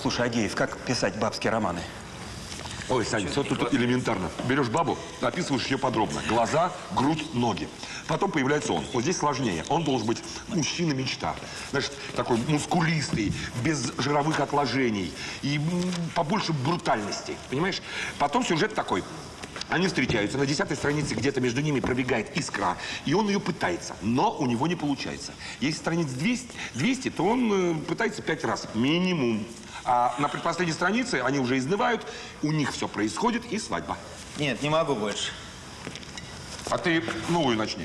Слушай, Агеев, как писать бабские романы? Ой, Сань, все тут элементарно. Берешь бабу, описываешь ее подробно. Глаза, грудь, ноги. Потом появляется он. Вот здесь сложнее. Он должен быть мужчина-мечта. Значит, такой мускулистый, без жировых отложений. И побольше брутальности. Понимаешь? Потом сюжет такой. Они встречаются, на 10-й странице где-то между ними пробегает искра, и он ее пытается, но у него не получается. Если страниц 200, то он пытается 5 раз, минимум. А на предпоследней странице они уже изнывают, у них все происходит, и свадьба. Нет, не могу больше. А ты новую начни.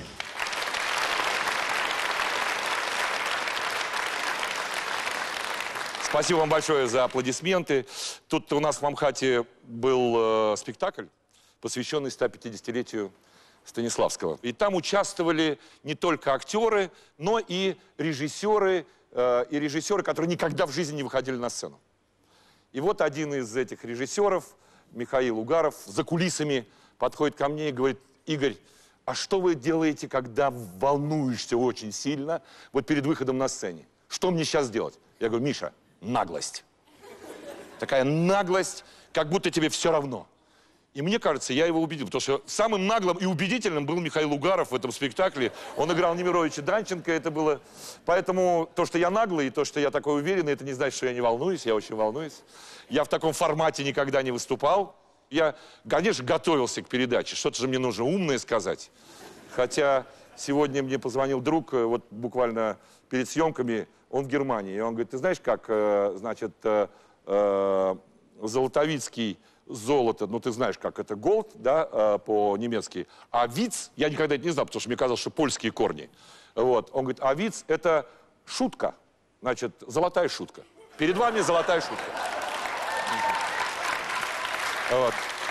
Спасибо вам большое за аплодисменты. Тут у нас в Амхате был спектакль, посвященный 150-летию Станиславского. И там участвовали не только актеры, но и режиссеры, которые никогда в жизни не выходили на сцену. И вот один из этих режиссеров, Михаил Угаров, за кулисами подходит ко мне и говорит: Игорь, а что вы делаете, когда волнуешься очень сильно, вот перед выходом на сцене? Что мне сейчас делать? Я говорю: Миша, наглость. Такая наглость, как будто тебе все равно. И мне кажется, я его убедил, потому что самым наглым и убедительным был Михаил Угаров в этом спектакле. Он играл Немировича Данченко, это было... Поэтому то, что я наглый, и то, что я такой уверенный, это не значит, что я не волнуюсь, я очень волнуюсь. Я в таком формате никогда не выступал. Я, конечно, готовился к передаче, что-то же мне нужно умное сказать. Хотя сегодня мне позвонил друг, вот буквально перед съемками, он в Германии, и он говорит: ты знаешь, как, значит, Золотовицкий... Золото, ну ты знаешь, как это голд, да, по-немецки. А виц, я никогда это не знал, потому что мне казалось, что польские корни. Вот. Он говорит: а виц — это шутка. Значит, золотая шутка. Перед вами золотая шутка. Вот.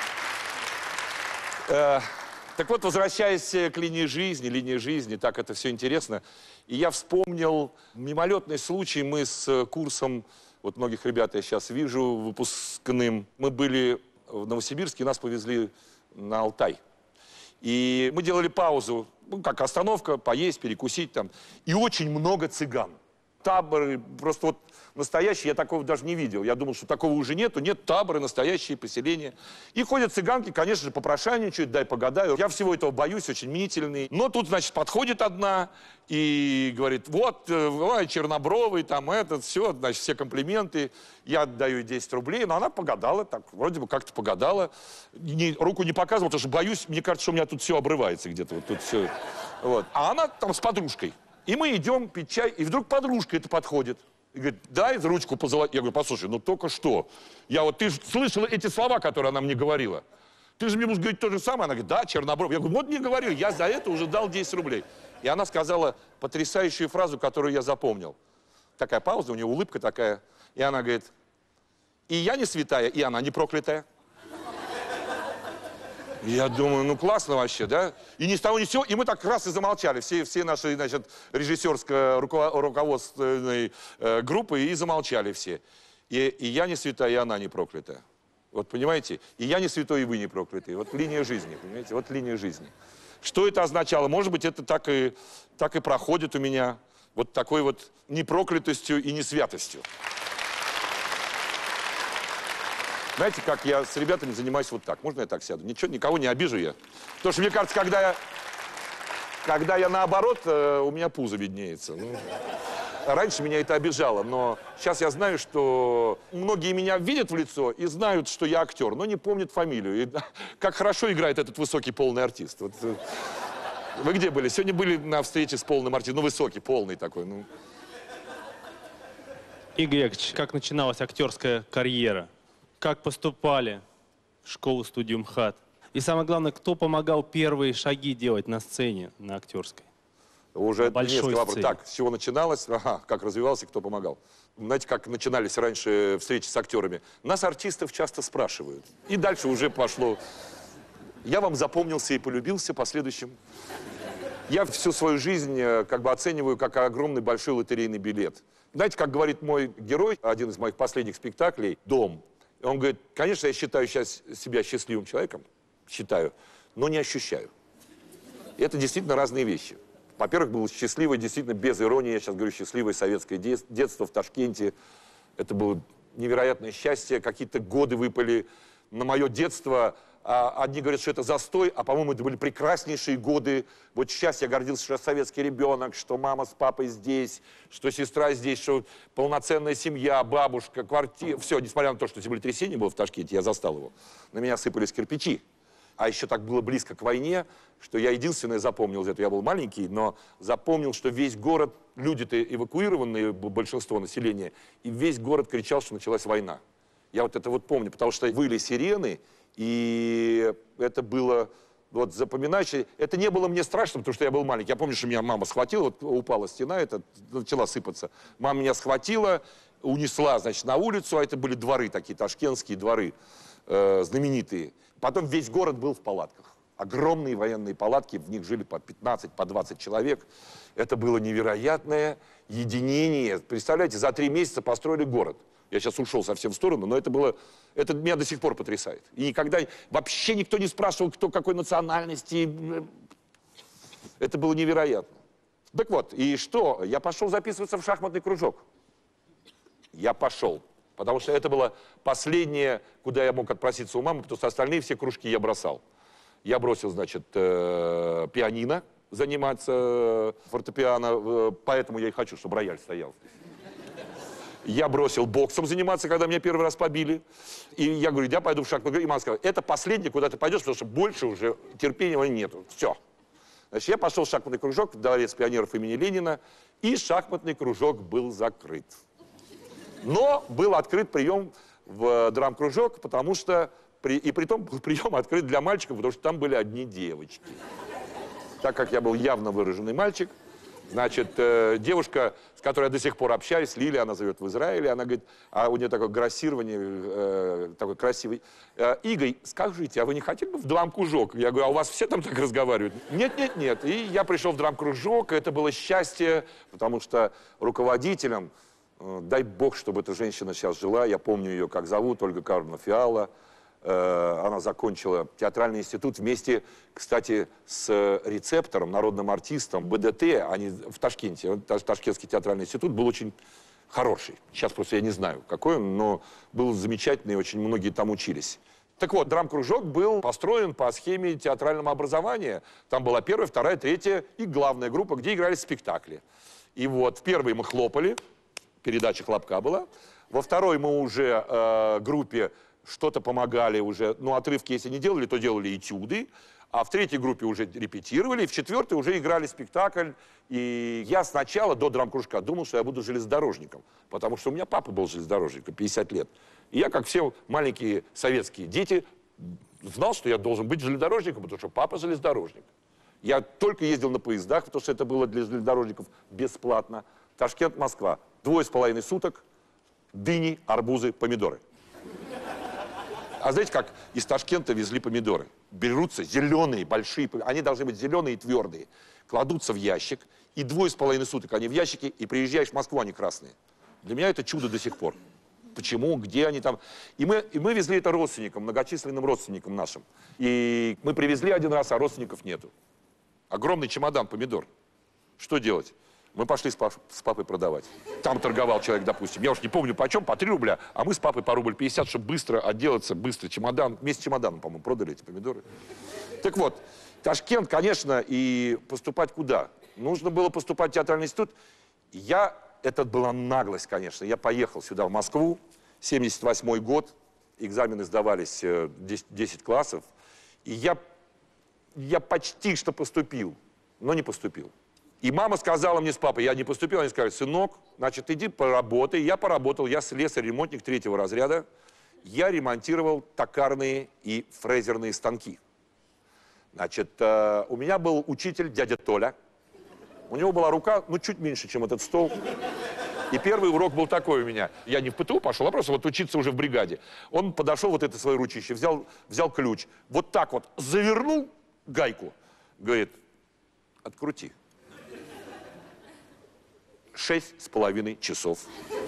Так вот, возвращаясь к линии жизни, так это все интересно. И я вспомнил мимолетный случай. Мы с курсом, вот многих ребят я сейчас вижу, выпускным. Мы были в Новосибирске, нас повезли на Алтай. И мы делали паузу, ну, как остановка, поесть, перекусить там. И очень много цыган. Таборы, просто вот настоящие, я такого даже не видел. Я думал, что такого уже нету. Нет, таборы, настоящие поселения. И ходят цыганки, конечно же, попрошайничают, дай погадаю. Я всего этого боюсь, очень мнительный. Но тут, значит, подходит одна и говорит: вот, чернобровый, там этот, все, значит, все комплименты. Я отдаю ей 10 рублей, но она погадала, так, вроде бы как-то погадала. Руку не показывала, потому что боюсь, мне кажется, что у меня тут все обрывается где-то, вот тут все. Вот. А она там с подружкой. И мы идем пить чай, и вдруг подружка это подходит. И говорит: дай ручку позолотить. Я говорю: послушай, ну только что. Ты же слышала эти слова, которые она мне говорила. Ты же мне будешь говорить то же самое. Она говорит: да, Чернобров. Я говорю: вот мне говорил, я за это уже дал 10 рублей. И она сказала потрясающую фразу, которую я запомнил. Такая пауза, у нее улыбка такая. И она говорит: и я не святая, и она не проклятая. Я думаю, ну классно вообще, да? И ни с того ни с сего, и мы так раз и замолчали. Все наши, значит, режиссерско-руководственной группы, и замолчали все. И я не святая, и она не проклятая. Вот понимаете? И я не святой, и вы не проклятые. Вот линия жизни, понимаете? Вот линия жизни. Что это означало? Может быть, это так и проходит у меня. Вот такой вот непроклятостью и несвятостью. Знаете, как я с ребятами занимаюсь вот так. Можно я так сяду? Ничего, никого не обижу я. Потому что, мне кажется, когда я наоборот, у меня пузо виднеется. Ну, раньше меня это обижало, но сейчас я знаю, что многие меня видят в лицо и знают, что я актер, но не помнят фамилию. И как хорошо играет этот высокий полный артист. Вот, вы где были? Сегодня были на встрече с полным артистом. Ну, высокий, полный такой. Ну. Игорь Яковлевич, как начиналась актерская карьера? Как поступали в школу-студию МХАТ? И самое главное, кто помогал первые шаги делать на сцене, на актерской? Уже большой несколько вопросов. сцене. Так, с чего начиналось? Ага, как развивался, кто помогал. Знаете, как начинались раньше встречи с актерами? Нас, артистов, часто спрашивают. И дальше уже пошло. Я вам запомнился и полюбился последующим. Я всю свою жизнь как бы оцениваю как огромный большой лотерейный билет. Знаете, как говорит мой герой, один из моих последних спектаклей, «Дом». Он говорит: конечно, я считаю сейчас себя счастливым человеком, считаю, но не ощущаю. И это действительно разные вещи. Во-первых, было счастливое, действительно, без иронии, я сейчас говорю, счастливое советское детство в Ташкенте. Это было невероятное счастье, какие-то годы выпали на мое детство. Одни говорят, что это застой, а, по-моему, это были прекраснейшие годы. Вот сейчас я гордился, что я советский ребенок, что мама с папой здесь, что сестра здесь, что полноценная семья, бабушка, квартира. Все, несмотря на то, что землетрясение было в Ташкенте, я застал его. На меня сыпались кирпичи. А еще так было близко к войне, что я единственное запомнил из этого. Я был маленький, но запомнил, что весь город, люди-то эвакуированные, большинство населения, и весь город кричал, что началась война. Я вот это вот помню, потому что выли сирены, и это было вот запоминающее. Это не было мне страшно, потому что я был маленький. Я помню, что меня мама схватила, вот упала стена, это начала сыпаться. Мама меня схватила, унесла, значит, на улицу, а это были дворы такие, ташкентские дворы, знаменитые. Потом весь город был в палатках. Огромные военные палатки, в них жили по 15, по 20 человек. Это было невероятное единение. Представляете, за 3 месяца построили город. Я сейчас ушел совсем в сторону, но это меня до сих пор потрясает. И никогда вообще никто не спрашивал, кто какой национальности. Это было невероятно. Так вот, и что? Я пошел записываться в шахматный кружок. Я пошел. Потому что это было последнее, куда я мог отпроситься у мамы, потому что остальные все кружки я бросал. Я бросил, значит, пианино, заниматься фортепиано, поэтому я и хочу, чтобы рояль стоял. Я бросил боксом заниматься, когда меня первый раз побили. И я говорю, я пойду в шахматный кружок. И мама сказала, это последнее, куда ты пойдешь, потому что больше уже терпения нету. Все. Значит, я пошел в шахматный кружок, в Дворец пионеров имени Ленина, и шахматный кружок был закрыт. Но был открыт прием в драм-кружок, потому что... И притом был прием открыт для мальчиков, потому что там были одни девочки. Так как я был явно выраженный мальчик, значит, девушка, с которой я до сих пор общаюсь, Лилия, она живет в Израиле, она говорит, а у нее такое грассирование, такой красивый. Игорь, скажите, а вы не хотели бы в драм-кружок? Я говорю, а у вас все там так разговаривают? Нет, нет, нет. И я пришел в драм-кружок, это было счастье, потому что руководителем, дай бог, чтобы эта женщина сейчас жила, я помню ее, как зовут, Ольга Карловна Фиала. Она закончила театральный институт вместе, кстати, с рецептором, народным артистом БДТ, они в Ташкенте. Ташкентский театральный институт был очень хороший. Сейчас просто я не знаю, какой он, но был замечательный, очень многие там учились. Так вот, драм-кружок был построен по схеме театрального образования. Там была 1-я, 2-я, 3-я и главная группа, где игрались спектакли. И вот в 1-й мы хлопали, передача хлопка была. Во 2-й мы уже группе что-то помогали уже, ну, отрывки, если не делали, то делали этюды, а в 3-й группе уже репетировали, и в 4-й уже играли спектакль. И я сначала, до драм-кружка, думал, что я буду железнодорожником, потому что у меня папа был железнодорожником, 50 лет. И я, как все маленькие советские дети, знал, что я должен быть железнодорожником, потому что папа железнодорожник. Я только ездил на поездах, потому что это было для железнодорожников бесплатно. Ташкент, Москва. 2,5 суток, дыни, арбузы, помидоры. А знаете, как из Ташкента везли помидоры? Берутся зеленые, большие, они должны быть зеленые и твердые. Кладутся в ящик, и 2,5 суток они в ящике, и приезжаешь в Москву, они красные. Для меня это чудо до сих пор. Почему, где они там? И мы везли это родственникам, многочисленным родственникам нашим. И мы привезли один раз, а родственников нету. Огромный чемодан помидор. Что делать? Мы пошли с папой продавать. Там торговал человек, допустим, я уж не помню почем, по 3 рубля, а мы с папой по рубль 50, чтобы быстро отделаться, быстро чемодан. Вместе с чемоданом, по-моему, продали эти помидоры. Так вот, Ташкент, конечно, и поступать куда? Нужно было поступать в театральный институт. Это была наглость, конечно. Я поехал сюда, в Москву, 78-й год, экзамены сдавались 10 классов, и я почти что поступил, но не поступил. И мама сказала мне с папой, я не поступил, они сказали, сынок, значит, иди поработай. Я поработал, я слесарь-ремонтник 3-го разряда. Я ремонтировал токарные и фрезерные станки. Значит, у меня был учитель, дядя Толя. У него была рука, ну, чуть меньше, чем этот стол. И первый урок был такой у меня. Я не в ПТУ пошел, а просто вот учиться уже в бригаде. Он подошел, вот это свое ручище, взял ключ, вот так вот завернул гайку, говорит, открути. 6,5 часов.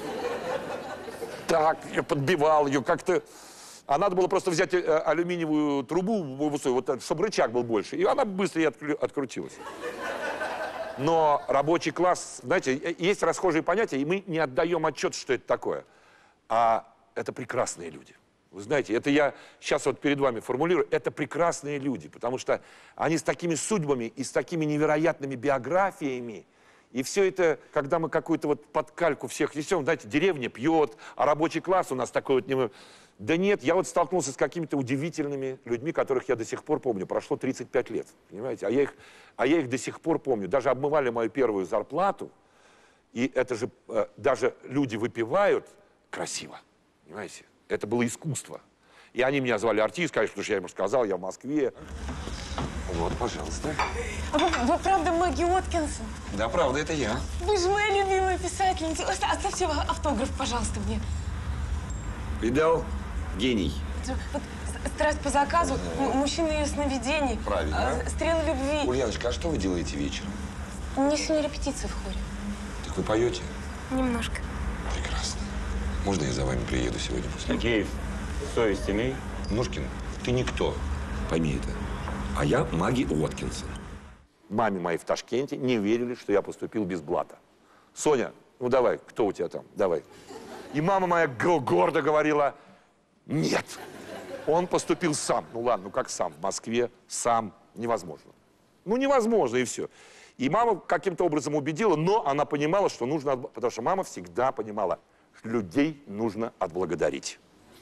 Так, я подбивал ее как-то. А надо было просто взять алюминиевую трубу, вот, чтобы рычаг был больше. И она быстро открутилась. Но рабочий класс, знаете, есть расхожие понятия, и мы не отдаем отчет, что это такое. А это прекрасные люди. Вы знаете, это я сейчас вот перед вами формулирую, это прекрасные люди, потому что они с такими судьбами и с такими невероятными биографиями. И все это, когда мы какую-то вот подкальку всех несем, знаете, деревня пьет, а рабочий класс у нас такой вот не... Да нет, я вот столкнулся с какими-то удивительными людьми, которых я до сих пор помню. Прошло 35 лет, понимаете? А я их до сих пор помню. Даже обмывали мою первую зарплату, и это же даже люди выпивают красиво, понимаете? Это было искусство. И они меня звали артист, конечно, потому что я ему сказал, я в Москве. Вот, пожалуйста. А вы правда Мэгги Уоткинсон? Да, правда, это я. Вы же моя любимая писательница. Оставьте автограф, пожалуйста, мне. Видал? Гений. Вот страсть по заказу, мужчины ее сновидений. Правильно. Стрелы любви. Ульяночка, а что вы делаете вечером? У меня сегодня репетиция в хоре. Так вы поете? Немножко. Прекрасно. Можно я за вами приеду сегодня после? Агеев, совесть имей. Мушкин, ты никто. Пойми это. А я Мэгги Уоткинсон. Маме моей в Ташкенте не верили, что я поступил без блата. Соня, ну давай, кто у тебя там? Давай. И мама моя гордо говорила, нет, он поступил сам. Ну ладно, ну как сам? В Москве сам невозможно. Ну невозможно, и все. И мама каким-то образом убедила, но она понимала, что нужно, потому что мама всегда понимала, что людей нужно отблагодарить.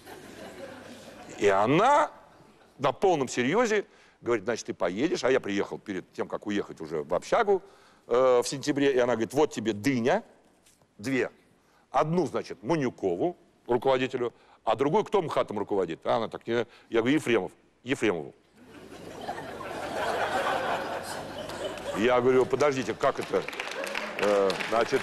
И она на полном серьезе говорит, значит, ты поедешь, а я приехал перед тем, как уехать уже в общагу в сентябре, и она говорит, вот тебе дыня, 2. Одну, значит, Манюкову, руководителю, а другую кто МХАТом руководит? А она так, я говорю, Ефремов, Ефремову. Я говорю, подождите, как это? Значит,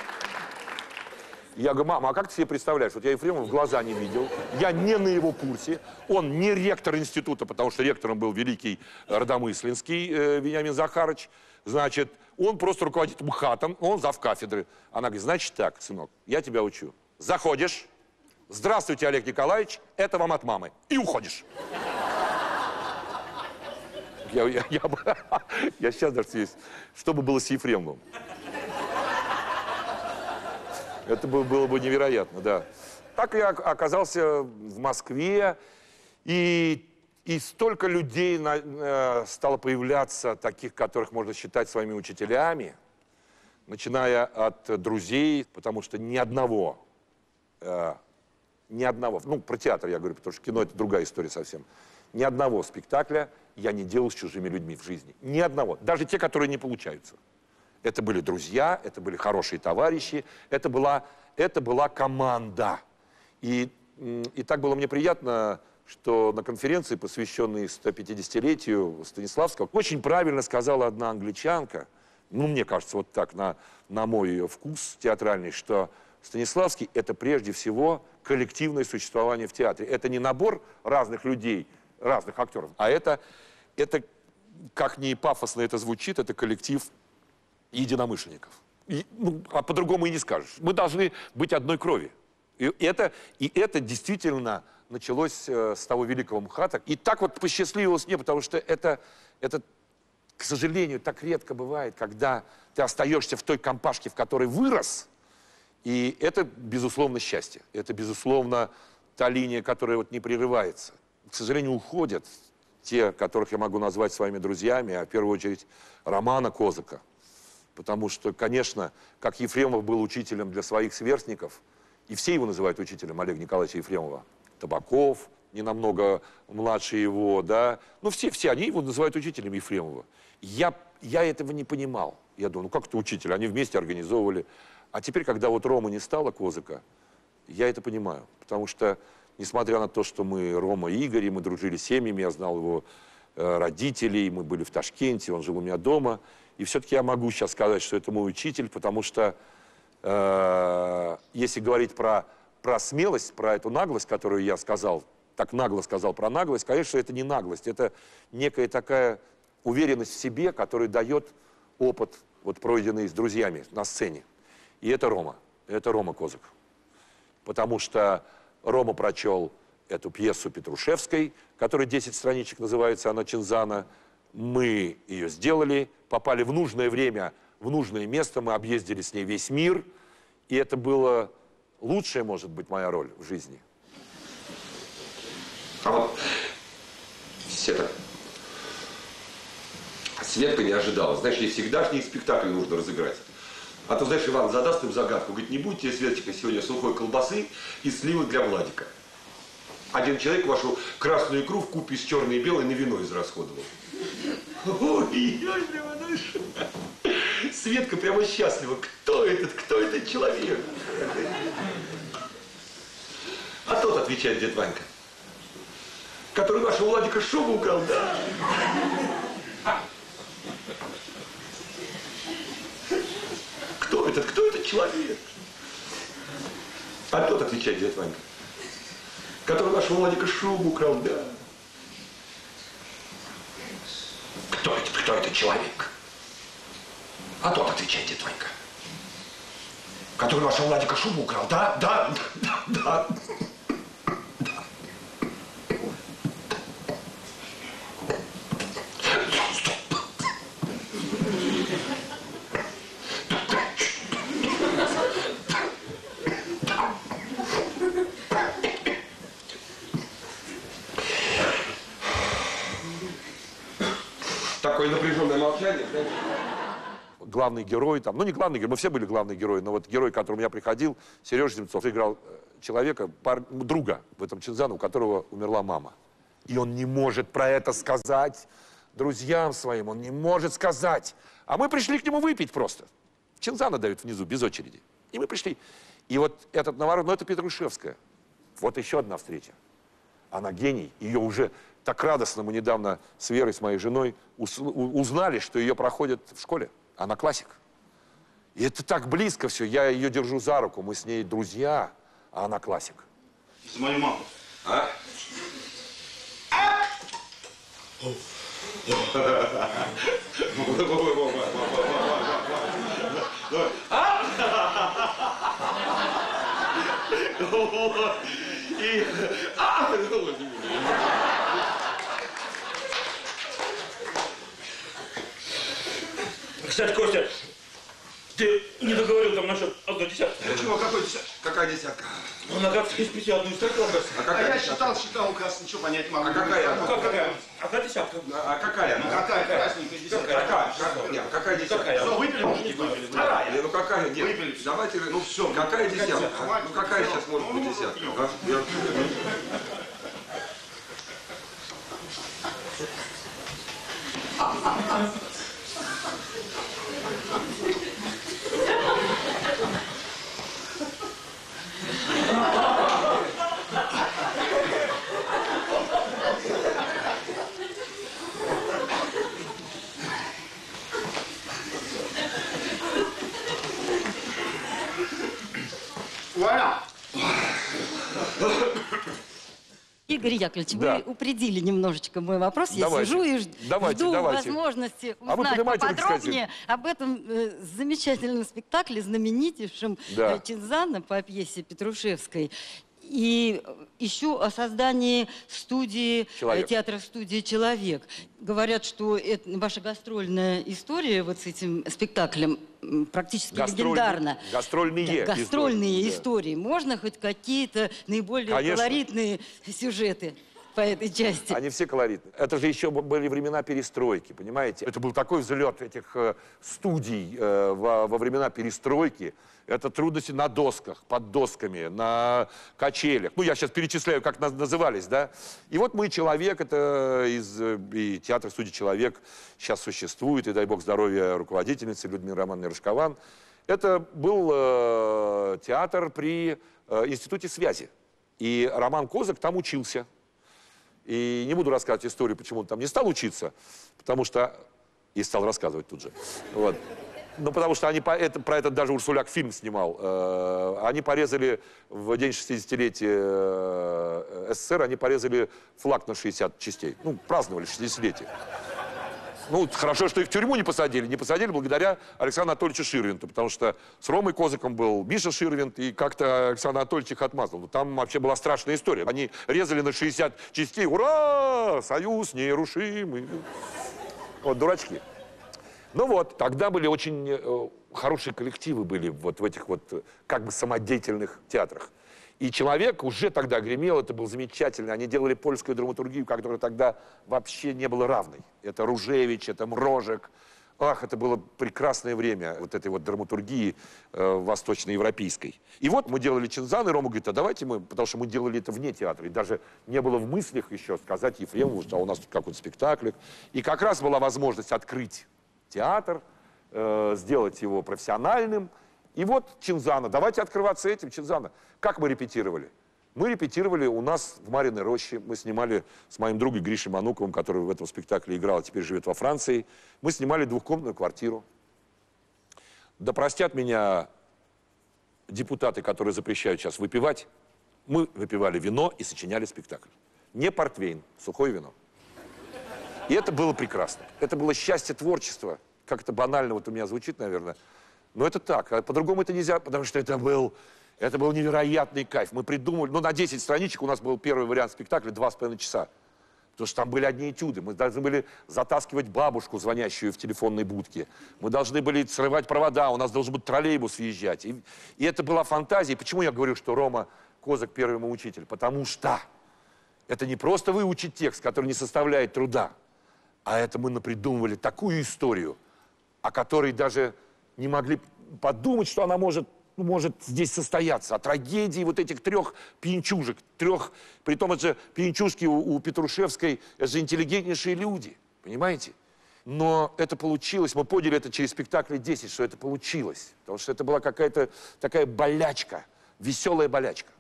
я говорю, мама, а как ты себе представляешь? Вот я Ефремова в глаза не видел, я не на его курсе, он не ректор института, потому что ректором был великий Родомыслинский Вениамин Захарович. Значит, он просто руководит МХАТом, он завкафедры. Она говорит, значит так, сынок, я тебя учу. Заходишь, здравствуйте, Олег Николаевич, это вам от мамы. И уходишь. Я сейчас даже есть, что бы было с Ефремовым. Это было бы невероятно, да. Так я оказался в Москве, и столько людей стало появляться, таких, которых можно считать своими учителями, начиная от друзей, потому что ни одного, ну, про театр я говорю, потому что кино — это другая история совсем, ни одного спектакля я не делал с чужими людьми в жизни. Ни одного. Даже те, которые не получаются. Это были друзья, это были хорошие товарищи, это была команда. И так было мне приятно, что на конференции, посвященной 150-летию Станиславского, очень правильно сказала одна англичанка, ну, мне кажется, вот так, на мой ее вкус театральный, что Станиславский — это прежде всего коллективное существование в театре. Это не набор разных людей, разных актеров, а это как ни пафосно это звучит, это коллектив единомышленников. А по-другому и не скажешь. Мы должны быть одной крови. И это действительно началось с того великого МХАТа. И так вот посчастливилось мне, потому что это, к сожалению, так редко бывает, когда ты остаешься в той компашке, в которой вырос. И это, безусловно, счастье. Это, безусловно, та линия, которая вот не прерывается. К сожалению, уходят те, которых я могу назвать своими друзьями, а в первую очередь Романа Козака. Потому что, конечно, как Ефремов был учителем для своих сверстников, и все его называют учителем, Олега Николаевича Ефремова, Табаков, не намного младше его, да, ну все они его называют учителем Ефремова. Я этого не понимал. Я думал, ну как это учитель, они вместе организовывали. А теперь, когда вот Рома не стало Козака, я это понимаю. Потому что, несмотря на то, что мы Рома и Игорь, и мы дружили с семьями, я знал его родителей, мы были в Ташкенте, он жил у меня дома. И все-таки я могу сейчас сказать, что это мой учитель, потому что, если говорить про смелость, про эту наглость, которую я сказал, так нагло сказал про наглость, конечно, это не наглость, это некая такая уверенность в себе, которая дает опыт, вот пройденный с друзьями на сцене. И это Рома Козак. Потому что Рома прочел эту пьесу Петрушевской, которая 10 страничек называется, она Чинзана. Мы ее сделали, попали в нужное время, в нужное место, мы объездили с ней весь мир. И это была лучшая, может быть, моя роль в жизни. А вот Светка не ожидала. Знаешь, ей всегдашний спектакль нужно разыграть. А то, знаешь, Иван задаст им загадку. Говорит, не будьте, Светочка, сегодня сухой колбасы и сливы для Владика. Один человек вашу красную икру в купе с черной и белой на вино израсходовал. Ой, Светка прямо счастлива. Кто этот человек? А тот, отвечает дед Ванька, который вашего Владика шубу украл, да? Кто этот человек? А тот, отвечает дед Ванька, который вашего Владика шубу украл, да? Кто этот человек? А тот, отвечает дед Ванька, который вашего Владика шубу украл, да? Да. Такое напряженное молчание, знаешь? Главный герой там, ну не главный герой, мы все были главные герои, но вот герой, к которому я приходил, Сережа Земцов, играл человека, друга в этом Чинзане, у которого умерла мама. И он не может про это сказать друзьям своим, он не может сказать. А мы пришли к нему выпить просто. Чинзана дают внизу, без очереди. И мы пришли. И вот этот наворот, ну это Петрушевская. Вот еще одна встреча. Она гений, ее уже так радостно мы недавно с Верой, с моей женой, узнали, что ее проходят в школе. Она классик. И это так близко все. Я ее держу за руку, мы с ней друзья, а она классик. За мою маму. А? Кстати, Костя, ты не договорил там насчет одной десятки. Чего, какой десятка? Какая десятка? Ну, на как из 5 одну строку. А я считал, указ, ничего понять не могу. А какая? Ну, как какая? Одна десятка. А какая? Ну, какая красненькая десятка? Нет, какая десятка? Какая? Выпили, мужики, выпили. Вторая. Не, ну какая? Нет. Выпили. Давайте, ну все, какая десятка. десятка? Ну какая сейчас может быть десятка? А? Валя! Игорь Яковлевич, Да. вы упредили немножечко мой вопрос. Я Давайте. сижу и Давайте. жду возможности А вы узнать понимаете, поподробнее об этом замечательном спектакле, знаменитейшем Да. Чинзана по пьесе Петрушевской. И еще о создании студии, «Человек». театра-студии «Человек». Говорят, что это ваша гастрольная история вот с этим спектаклем практически легендарна. Гастрольные Да, гастрольные истории, да. истории. Можно хоть какие-то наиболее Конечно. колоритные сюжеты по этой части? Они все колоритные. Это же еще были времена перестройки, понимаете? Это был такой взлет этих студий во времена перестройки. Это трудности на досках, под досками, на качелях. Ну, я сейчас перечисляю, как назывались, да? И вот мы «Человек», это и театр-студия «Человек» сейчас существует, и дай бог здоровья руководительницы Людмилы Романовны Рожкован. Это был театр при Институте связи. И Роман Козак там учился. И не буду рассказывать историю, почему он там не стал учиться, потому что... И стал рассказывать тут же. Вот. Ну, потому что они про это даже Урсуляк фильм снимал. Они порезали в день 60-летия СССР, они порезали флаг на 60 частей. Ну, праздновали 60-летие. Ну, хорошо, что их в тюрьму не посадили. Не посадили благодаря Александру Анатольевичу Ширвинту, потому что с Ромой Козаком был Миша Ширвинт, и как-то Александр Анатольевич их отмазал. Ну, там вообще была страшная история. Они резали на 60 частей. Ура! Союз нерушимый. Вот, дурачки. Ну вот, тогда были очень хорошие коллективы были вот в этих вот как бы самодеятельных театрах. И «Человек» уже тогда гремел, это был замечательно. Они делали польскую драматургию, которой тогда вообще не было равной. Это Ружевич, это Мрожек. Ах, это было прекрасное время вот этой вот драматургии восточноевропейской. И вот мы делали «Чинзан», и Рома говорит, а давайте мы, потому что мы делали это вне театра, и даже не было в мыслях еще сказать Ефремову, что у нас тут какой-то спектакль. И как раз была возможность открыть театр, сделать его профессиональным. И вот «Чинзана», давайте открываться этим, «Чинзана». Как мы репетировали? Мы репетировали у нас в Марьиной роще. Мы снимали с моим другом Гришей Мануковым, который в этом спектакле играл, а теперь живет во Франции. Мы снимали двухкомнатную квартиру. Да простят меня депутаты, которые запрещают сейчас выпивать. Мы выпивали вино и сочиняли спектакль. Не портвейн, сухое вино. И это было прекрасно. Это было счастье творчества. Как это банально вот у меня звучит, наверное. Но это так. А по-другому это нельзя, потому что это был невероятный кайф. Мы придумали, ну, на 10 страничек у нас был первый вариант спектакля 2,5 часа. Потому что там были одни этюды. Мы должны были затаскивать бабушку, звонящую в телефонной будке. Мы должны были срывать провода, у нас должен быть троллейбус въезжать. И это была фантазия. Почему я говорю, что Рома Козак первый мой учитель? Потому что это не просто выучить текст, который не составляет труда, а это мы напридумывали такую историю, о которой даже не могли подумать, что она может здесь состояться. О трагедии вот этих трех пьянчужек. Притом это же пьянчужки у Петрушевской, это же интеллигентнейшие люди. Понимаете? Но это получилось. Мы поняли это через спектакли 10, что это получилось. Потому что это была какая-то такая болячка. Веселая болячка.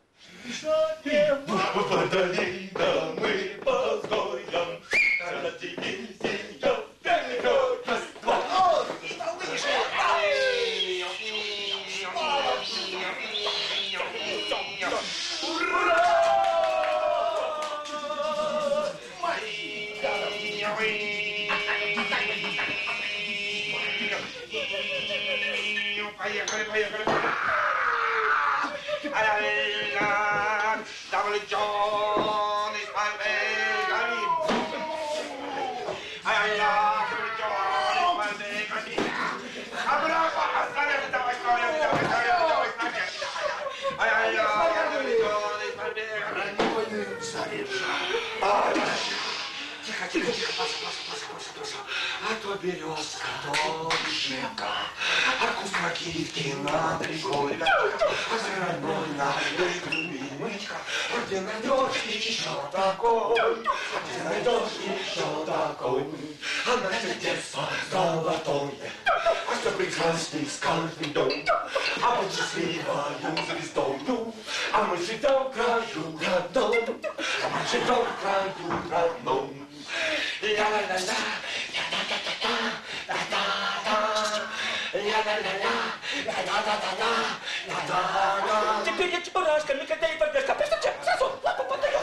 Поехали. Тихо, паша. А то березка, то вишенка, аркуш ракитки на приколе, а за родной навек любимочка, где найдешь еще такой, а наше детство золотое, а что прекрасней с каждым дом, а под счастливою звездою, а мы живем в краю родном, Ля-ля-ля-ля, теперь я чебурашка, никогда не пойдешь, сразу лапу подает.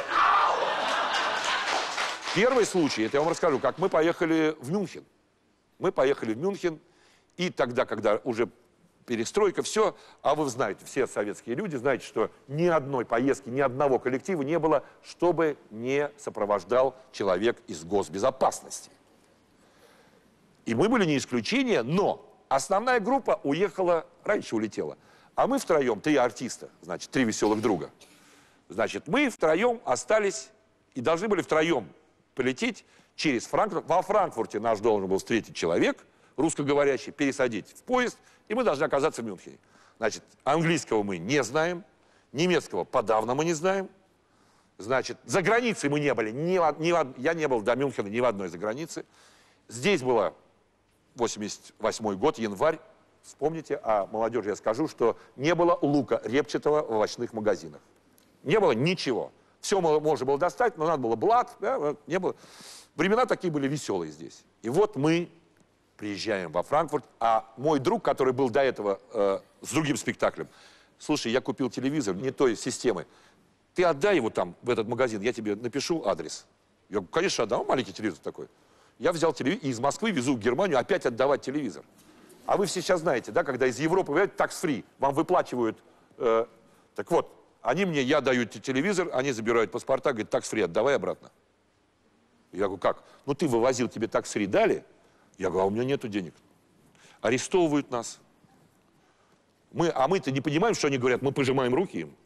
Первый случай, это я вам расскажу, как мы поехали в Мюнхен. Мы поехали в Мюнхен, и тогда, когда уже перестройка, все, а вы знаете, все советские люди знаете, что ни одной поездки, ни одного коллектива не было, чтобы не сопровождал человек из госбезопасности. И мы были не исключение, но основная группа уехала, раньше улетела. А мы втроем, 3 артиста, значит, 3 веселых друга. Значит, мы втроем остались и должны были втроем полететь через Франкфурт. Во Франкфурте нас должен был встретить человек, русскоговорящий, пересадить в поезд, и мы должны оказаться в Мюнхене. Значит, английского мы не знаем, немецкого подавно мы не знаем. Значит, за границей мы не были, я не был до Мюнхена ни в одной за границы. Здесь было 88 год, январь. Вспомните, а молодежи я скажу, что не было лука репчатого в овощных магазинах. Не было ничего. Все можно было достать, но надо было блат, да, не было. Времена такие были веселые здесь. И вот мы приезжаем во Франкфурт, а мой друг, который был до этого с другим спектаклем, слушай, я купил телевизор не той системы, ты отдай его там, в этот магазин, я тебе напишу адрес. Я говорю, конечно, отдам, маленький телевизор такой. Я взял телевизор и из Москвы везу в Германию опять отдавать телевизор. А вы все сейчас знаете, да, когда из Европы, вы знаете, tax-free, вам выплачивают, так вот, я даю телевизор, они забирают паспорта, говорят, tax-free, отдавай обратно. Я говорю, как? Ну ты вывозил, тебе tax-free дали? Я говорю, а у меня нету денег. Арестовывают нас. А мы-то не понимаем, что они говорят, мы пожимаем руки им.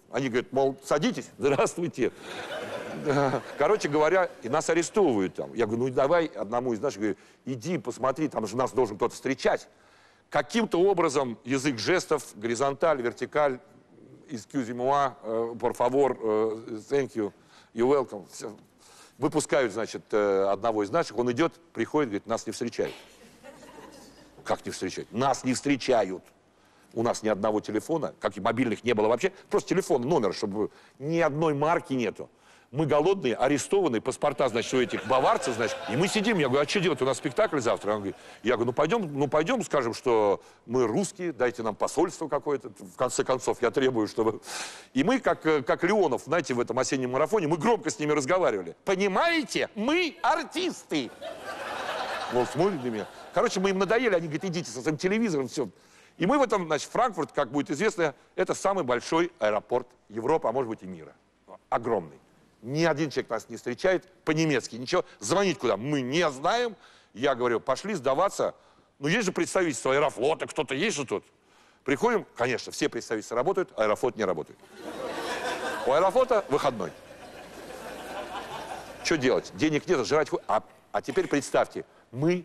Они говорят, мол, садитесь, здравствуйте. Короче говоря, и нас арестовывают там. Я говорю, ну давай одному из наших, говорю, иди посмотри, там же нас должен кто-то встречать. Каким-то образом язык жестов, горизонталь, вертикаль, excuse-moi, por favor, thank you, you're welcome. Все. Выпускают, значит, одного из наших, он идет, приходит, говорит, нас не встречают. Как не встречают? Нас не встречают. У нас ни одного телефона, как и мобильных не было вообще, просто телефон, номер, чтобы ни одной марки нету. Мы голодные, арестованные, паспорта, значит, у этих баварцев, значит, и мы сидим, я говорю, а что делать, у нас спектакль завтра? Он говорит, я говорю, ну пойдем, скажем, что мы русские, дайте нам посольство какое-то, в конце концов, я требую, чтобы... И мы, как Леонов, знаете, в этом осеннем марафоне, мы громко с ними разговаривали. Понимаете, мы артисты. Вот, смотрят на меня. Короче, мы им надоели, они говорят, идите со своим телевизором, все. И мы в этом, значит, Франкфурт, как будет известно, это самый большой аэропорт Европы, а может быть и мира. Огромный. Ни один человек нас не встречает по-немецки, ничего. Звонить куда? Мы не знаем. Я говорю, пошли сдаваться. Ну, есть же представительство Аэрофлота, кто-то есть же тут. Приходим, конечно, все представительства работают, Аэрофлот не работает. У Аэрофлота выходной. Что делать? Денег нет, жрать... А теперь представьте, мы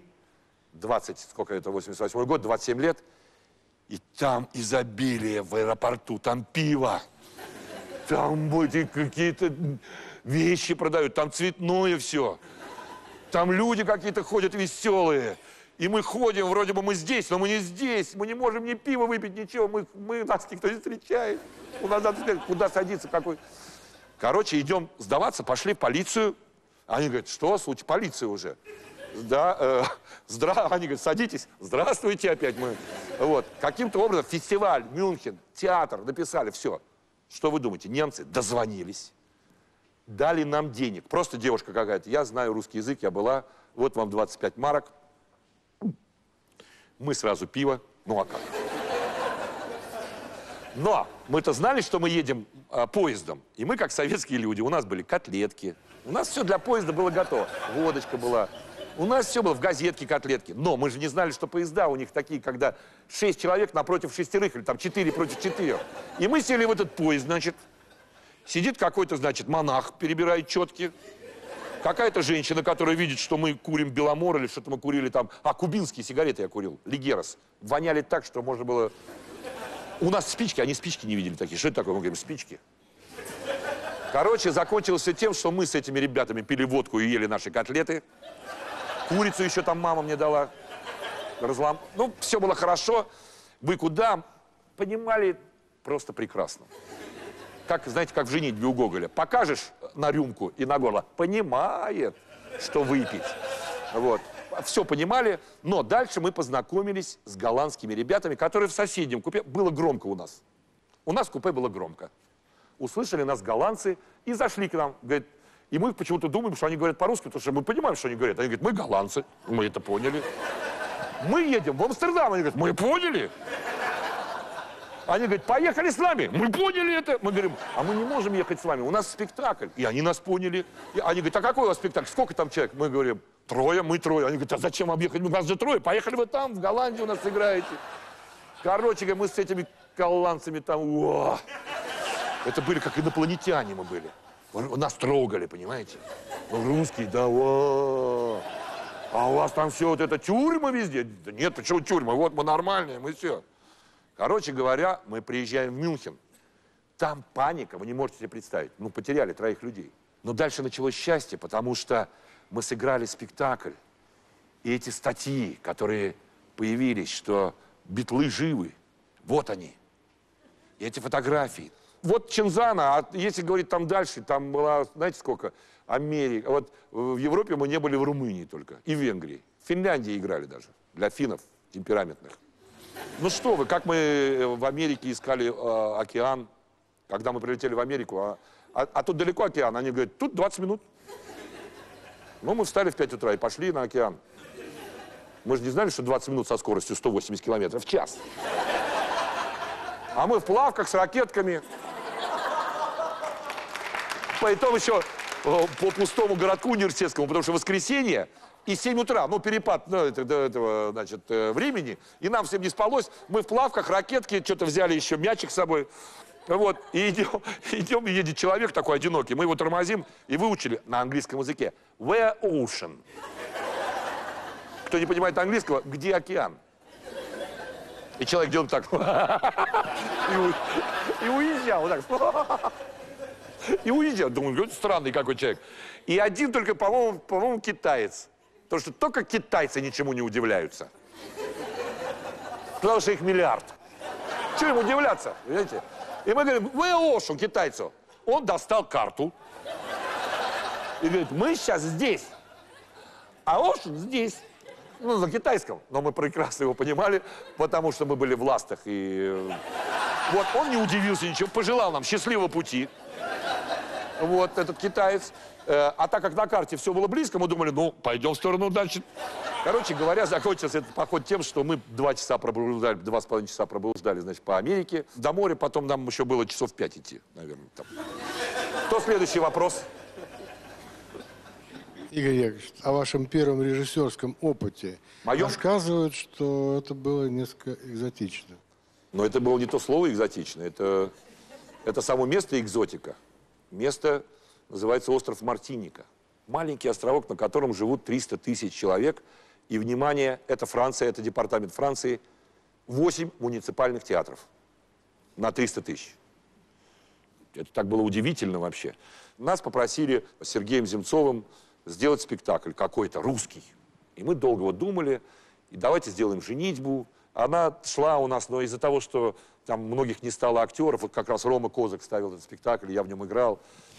88 год, 27 лет, и там изобилие в аэропорту, там пиво. Там эти какие-то вещи продают, там цветное все. Там люди какие-то ходят веселые. И мы ходим, вроде бы мы здесь, но мы не здесь. Мы не можем ни пива выпить, ничего. Нас никто не встречает. У нас надо сказать, куда садиться, какой. Короче, идем сдаваться, пошли в полицию. Они говорят, что, случай, полиция уже. Да, они говорят, садитесь. Здравствуйте опять мы. Вот. Каким-то образом фестиваль, Мюнхен, театр, написали, все. Что вы думаете, немцы дозвонились, дали нам денег. Просто девушка какая-то, я знаю русский язык, я была, вот вам 25 марок. Мы сразу пиво, ну а как? Но мы-то знали, что мы едем поездом. И мы, как советские люди, у нас были котлетки. У нас все для поезда было готово. Водочка была. У нас все было в газетке котлетки. Но мы же не знали, что поезда у них такие, когда 6 человек напротив 6, или там 4 против 4. И мы сели в этот поезд, значит. Сидит какой-то, значит, монах, перебирает четки. Какая-то женщина, которая видит, что мы курим Беломор или что-то мы курили там. Кубинские сигареты я курил, Лигерос. Воняли так, что можно было... У нас спички, они спички не видели такие. Что это такое? Мы говорим, спички. Короче, закончилось все тем, что мы с этими ребятами пили водку и ели наши котлеты. Курицу еще там мама мне дала. Ну, все было хорошо. Вы куда? Понимали просто прекрасно. Как, знаете, как в «Женитьбе» у Гоголя. Покажешь на рюмку и на горло, понимает, что выпить. Вот. Все понимали, но дальше мы познакомились с голландскими ребятами, которые в соседнем купе... Было громко у нас. У нас в купе было громко. Услышали нас голландцы и зашли к нам. Говорят, и мы почему-то думаем, что они говорят по-русски, потому что мы понимаем, что они говорят. Они говорят, мы голландцы, мы это поняли. Мы едем в Амстердам. Они говорят, мы поняли. Они говорят, поехали с нами. Мы поняли это. Мы говорим, а мы не можем ехать с вами, у нас спектакль. И они нас поняли. И они говорят, а какой у вас спектакль? Сколько там человек? Мы говорим, 3, мы 3. Они говорят, а зачем объехать? У нас же 3. Поехали вы там, в Голландии у нас сыграете. Короче, мы с этими голландцами там... О! Это были как инопланетяне мы были. Нас трогали, понимаете? Русские, да, о! А у вас там все вот это тюрьмы везде? Да нет, почему тюрьмы? Вот мы нормальные, мы все. Короче говоря, мы приезжаем в Мюнхен. Там паника, вы не можете себе представить. Ну, потеряли 3 людей. Но дальше началось счастье, потому что мы сыграли спектакль. И эти статьи, которые появились, что битлы живы, вот они. И эти фотографии. Вот Чинзана, а если говорить там дальше, там была, знаете сколько? Америка. Вот в Европе мы не были, в Румынии только. И в Венгрии. В Финляндии играли даже. Для финнов темпераментных. Ну что вы, как мы в Америке искали океан, когда мы прилетели в Америку, а тут далеко океан, они говорят, тут 20 минут. Ну, мы встали в 5 утра и пошли на океан. Мы же не знали, что 20 минут со скоростью 180 километров в час. А мы в плавках с ракетками. Потом еще по пустому городку университетскому, потому что воскресенье и 7 утра, ну, перепад до этого, значит, времени, и нам всем не спалось. Мы в плавках, ракетки, что-то взяли еще, мячик с собой. Вот, и идем, и едет человек такой одинокий, мы его тормозим и выучили на английском языке. Where ocean? Кто не понимает английского, где океан? И человек делает так. И уезжал вот так. И уезжал. Думаю, странный какой человек. И один только, по-моему, китаец. Потому что только китайцы ничему не удивляются. Потому что их миллиард. Чего ему удивляться, понимаете? И мы говорим, where ocean, китайцу. Он достал карту. И говорит, мы сейчас здесь. А ocean здесь. Ну, на китайском. Но мы прекрасно его понимали, потому что мы были в ластах. И вот он не удивился ничего, пожелал нам счастливого пути. Вот этот китаец. А так как на карте все было близко, мы думали, ну, пойдем в сторону дальше. Короче говоря, закончился этот поход тем, что мы 2 часа пробуждали, 2,5 часа пробуждали, значит, по Америке. До моря потом нам еще было часов 5 идти, наверное. Там. Кто следующий вопрос? Игорь Яковлевич, о вашем первом режиссерском опыте рассказывают, что это было несколько экзотично. Но это было не то слово экзотично, это само место экзотика. Место называется остров Мартиника. Маленький островок, на котором живут 300 тысяч человек. И, внимание, это Франция, это департамент Франции. 8 муниципальных театров на 300 тысяч. Это так было удивительно вообще. Нас попросили с Сергеем Земцовым сделать спектакль какой-то, русский. И мы долго вот думали, и давайте сделаем «Женитьбу». Она шла у нас, но из-за того, что там многих не стало актеров, вот как раз Рома Козак ставил этот спектакль, я в нем играл.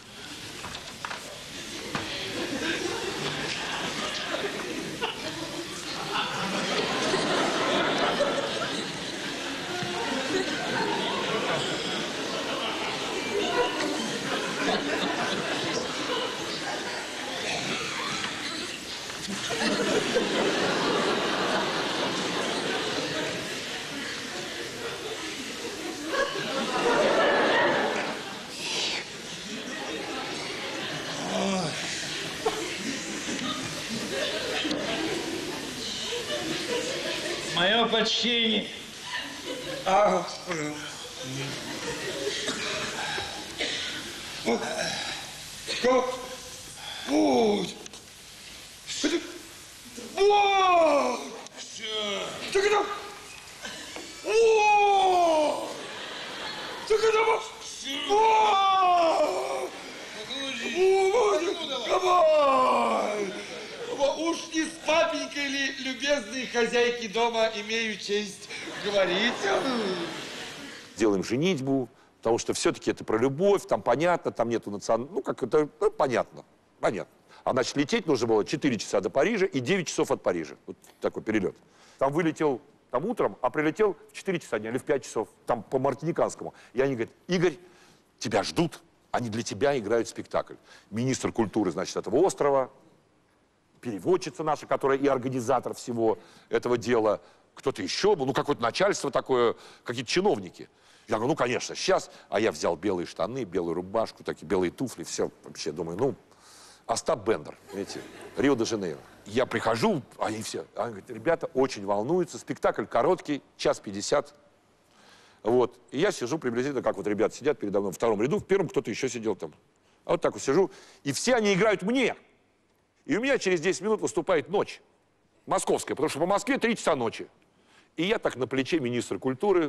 Мое почтение. Господь! Вот! Так это... Вот! Так это... Вот! Давай! Уж не с папенькой ли, любезные хозяйки дома, имею честь говорить? Делаем «Женитьбу», потому что все-таки это про любовь, там понятно, там нету национального... Ну, как это... Ну, понятно. А значит, лететь нужно было 4 часа до Парижа и 9 часов от Парижа. Вот такой перелет. Там вылетел там утром, а прилетел в 4 часа дня или в 5 часов, там по Мартиниканскому. И они говорят, Игорь, тебя ждут, они для тебя играют спектакль. Министр культуры, значит, этого острова, переводчица наша, которая и организатор всего этого дела, кто-то еще был, ну, какое-то начальство такое, какие-то чиновники. Я говорю, ну, конечно, сейчас. А я взял белые штаны, белую рубашку, такие белые туфли, все. Вообще, думаю, ну, Остап Бендер, видите, Рио-де-Жанейро. Я прихожу, они все, они говорят, ребята очень волнуются, спектакль короткий, 1:50. Вот, и я сижу приблизительно, как вот ребята сидят передо мной в 2-м ряду, в 1-м кто-то еще сидел там. А вот так вот сижу, и все они играют мне. И у меня через 10 минут выступает ночь, московская, потому что по Москве 3 часа ночи. И я так на плече министра культуры.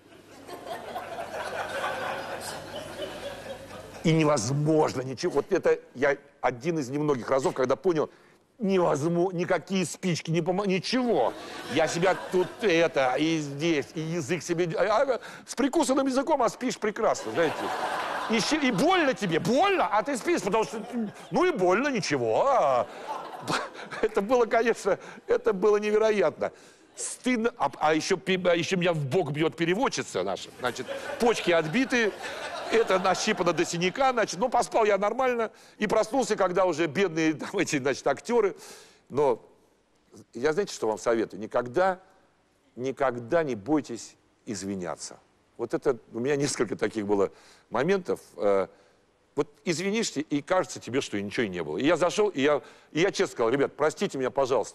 И невозможно ничего. Вот это я один из немногих разов, когда понял, невозможно, никакие спички не помогут, ничего. Я себя тут это, и здесь, и язык себе... с прикусанным языком, а спишь прекрасно, знаете. И больно тебе, больно, а ты спишь, потому что... Ну и больно, ничего. Это было, конечно, это было невероятно. Стыдно. А еще меня в бок бьет переводчица наша. Значит, почки отбиты. Это нащипано до синяка, значит, ну, поспал я нормально и проснулся, когда уже бедные там, эти, значит, актеры. Но я, знаете, что вам советую? Никогда не бойтесь извиняться. Вот это, у меня несколько таких было моментов. Вот извинишься, и кажется тебе, что ничего и не было. И я зашел, и я честно сказал, ребят, простите меня, пожалуйста,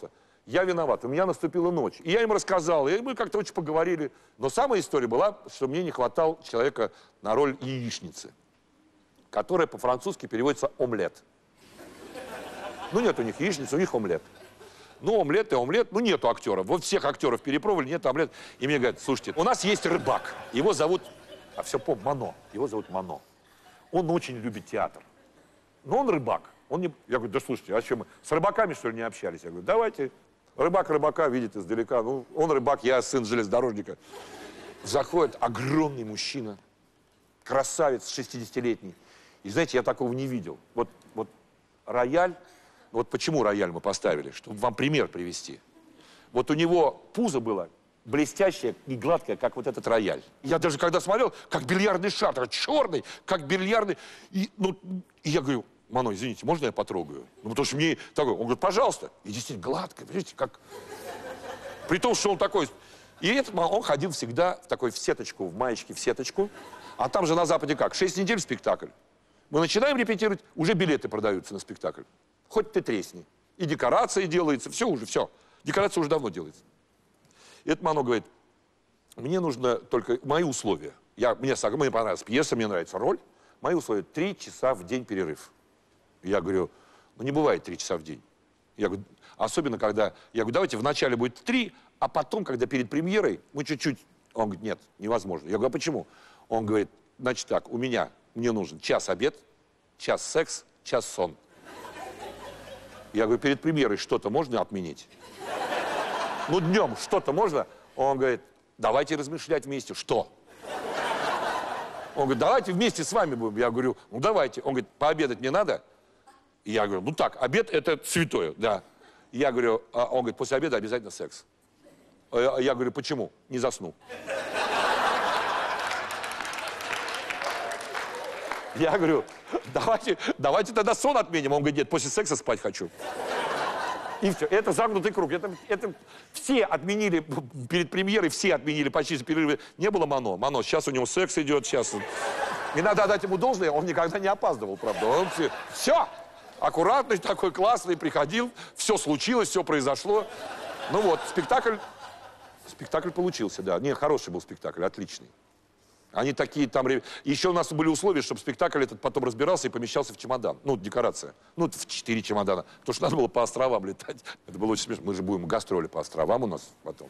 Я виноват, у меня наступила ночь. И я им рассказал, и мы как-то очень поговорили. Но самая история была, что мне не хватало человека на роль яичницы, которая по-французски переводится «омлет». Ну, нет у них яичницы, у них омлет. Ну, омлет и омлет, ну, нету актеров. Вот всех актеров перепробовали, нет омлет. И мне говорят, слушайте, у нас есть рыбак, его зовут, а все помню, Мано, его зовут Мано. Он очень любит театр, но он рыбак. Он не... Я говорю, да слушайте, а что мы, с рыбаками, что ли, не общались? Я говорю, давайте, рыбак рыбака видит издалека. Ну, он рыбак, я сын железнодорожника. Заходит огромный мужчина, красавец, 60-летний. И знаете, я такого не видел. Вот рояль. Вот почему рояль мы поставили, чтобы вам пример привести. Вот у него пузо было блестящее и гладкое, как вот этот рояль. Я даже когда смотрел, как бильярдный шар, такой черный, как бильярдный. И я говорю, Мано, извините, можно я потрогаю? Ну, потому что мне такой, он говорит, пожалуйста. И действительно гладко, видите, как... При том, что он такой... И он ходил всегда в сеточку, в маечке в сеточку. А там же на Западе как? 6 недель спектакль. Мы начинаем репетировать, уже билеты продаются на спектакль. Хоть ты тресни. И декорация делается, все уже, все. Декорация уже давно делается. И это Мано говорит, мне нужно только мои условия. Мне понравилась пьеса, мне нравится роль. Мои условия 3 часа в день перерыв. Я говорю, ну не бывает 3 часа в день. Я говорю, особенно когда, я говорю, давайте вначале будет 3, а потом, когда перед премьерой, мы чуть-чуть... Он говорит, нет, невозможно. Я говорю, а почему? Он говорит, значит так, мне нужен час обед, час секс, час сон. Я говорю, перед премьерой что-то можно отменить? Ну, днем что-то можно? Он говорит, давайте размышлять вместе. Что? Он говорит, давайте вместе с вами будем. Я говорю, ну, давайте. Он говорит, пообедать не надо? И я говорю, ну так, обед это святое, да. Я говорю, он говорит, после обеда обязательно секс. Я говорю, почему? Не засну. Я говорю, давайте тогда сон отменим. Он говорит, нет, после секса спать хочу. И все. Это замкнутый круг. Это все отменили, перед премьерой все отменили почти перерывы. Не было Мано. Мано, сейчас у него секс идет, сейчас... Не надо отдать ему должное, он никогда не опаздывал, правда. Он все, аккуратный, такой классный, приходил, все случилось, все произошло. Ну вот, спектакль получился, да. Не, хороший был спектакль, отличный. Они такие там... Еще у нас были условия, чтобы спектакль этот потом разбирался и помещался в чемодан. Ну, декорация. Ну, в 4 чемодана. Потому что надо было по островам летать. Это было очень смешно. Мы же будем гастроли по островам у нас потом.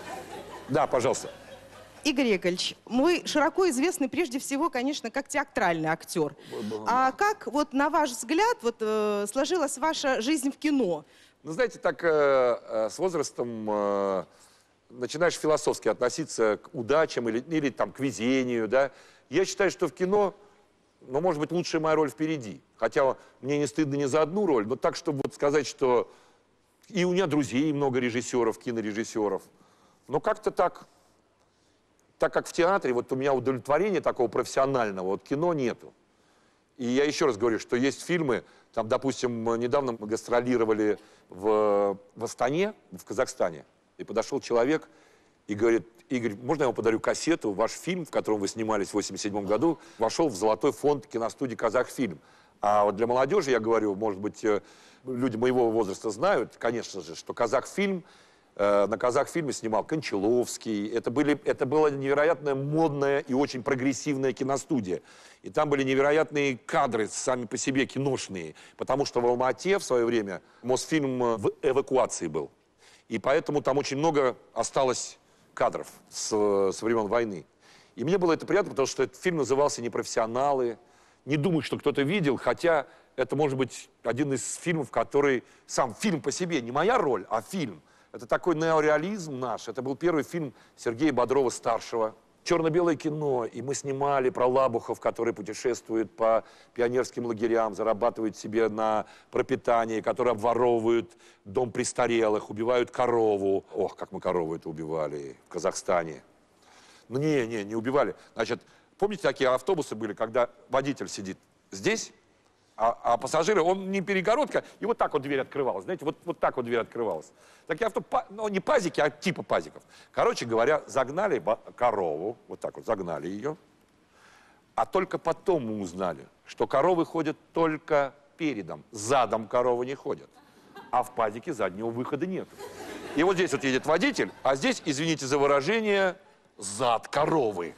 Да, пожалуйста. Игорь Яковлевич, мы широко известны прежде всего, конечно, как театральный актер. А как, вот на ваш взгляд, сложилась ваша жизнь в кино? Ну, знаете, так с возрастом... начинаешь философски относиться к удачам или там, к везению, да. Я считаю, что в кино, ну, может быть, лучшая моя роль впереди. Хотя мне не стыдно ни за одну роль, но так, чтобы вот сказать, что... И у меня друзей много режиссеров, кинорежиссеров. Но как-то так как в театре, вот у меня удовлетворения такого профессионального, вот кино нету. И я еще раз говорю, что есть фильмы, там, допустим, недавно мы гастролировали в Астане, в Казахстане. И подошел человек и говорит, Игорь, можно я вам подарю кассету? Ваш фильм, в котором вы снимались в 1987 году, вошел в золотой фонд киностудии «Казахфильм». А вот для молодежи, я говорю, может быть, люди моего возраста знают, конечно же, что «Казахфильм», на «Казахфильме» снимал Кончаловский. Это была невероятно модная и очень прогрессивная киностудия. И там были невероятные кадры, сами по себе киношные. Потому что в Алма-Ате в свое время Мосфильм в эвакуации был. И поэтому там очень много осталось кадров с времен войны. И мне было это приятно, потому что этот фильм назывался «Непрофессионалы». Не думаю, что кто-то видел, хотя это может быть один из фильмов, который... Сам фильм по себе, не моя роль, а фильм. Это такой неореализм наш. Это был первый фильм Сергея Бодрова-старшего. Черно-белое кино, и мы снимали про лабухов, которые путешествуют по пионерским лагерям, зарабатывают себе на пропитание, которые обворовывают дом престарелых, убивают корову. Ох, как мы корову это убивали в Казахстане. Ну, не убивали. Значит, помните, такие автобусы были, когда водитель сидит здесь, а пассажиры, он не перегородка, и вот так вот дверь открывалась, знаете, вот так вот дверь открывалась. Такие ну, не пазики, а типа пазиков. Короче говоря, загнали корову, вот так вот загнали ее, а только потом мы узнали, что коровы ходят только передом, задом коровы не ходят. а в пазике заднего выхода нет. И вот здесь вот едет водитель, а здесь, извините за выражение, зад коровы.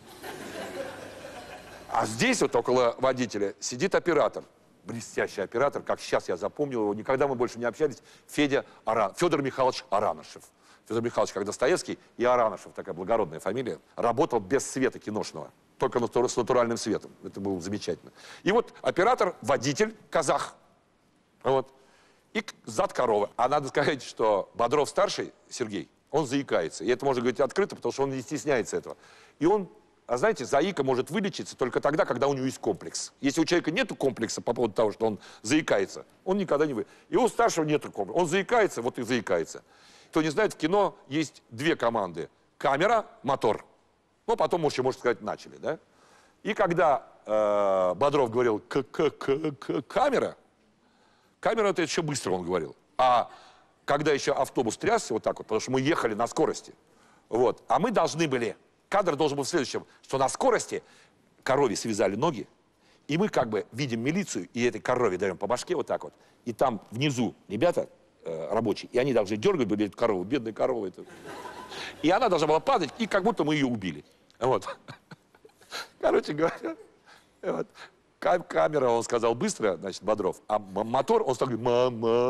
А здесь вот около водителя сидит оператор. Блестящий оператор, как сейчас я запомнил его, никогда мы больше не общались, Федор Михайлович Аранышев. Федор Михайлович, как Достоевский, и Аранышев, такая благородная фамилия, работал без света киношного, только с натуральным светом. Это было замечательно. И вот оператор, водитель, казах. Вот. И зад коровы. А надо сказать, что Бодров-старший, Сергей, он заикается. И это можно говорить открыто, потому что он не стесняется этого. И он, а знаете, заика может вылечиться только тогда, когда у него есть комплекс. Если у человека нет комплекса по поводу того, что он заикается, он никогда не вы. И у старшего нет комплекса. Он заикается, вот и заикается. Кто не знает, в кино есть две команды. Камера, мотор. Ну, потом еще, можно сказать, начали, да? И когда Бодров говорил камера, камера это еще быстро, он говорил. А когда еще автобус трясся вот так вот, потому что мы ехали на скорости, вот, а мы должны были, кадр должен был в следующем, что на скорости корове связали ноги, и мы как бы видим милицию, и этой корове даем по башке вот так вот, и там внизу ребята рабочие, и они должны дергать были эту корову, бедная корова. Это. И она должна была падать, и как будто мы ее убили. Вот. Короче говоря, вот. Камера, он сказал быстро, значит, Бодров, а мотор, он стал говорить,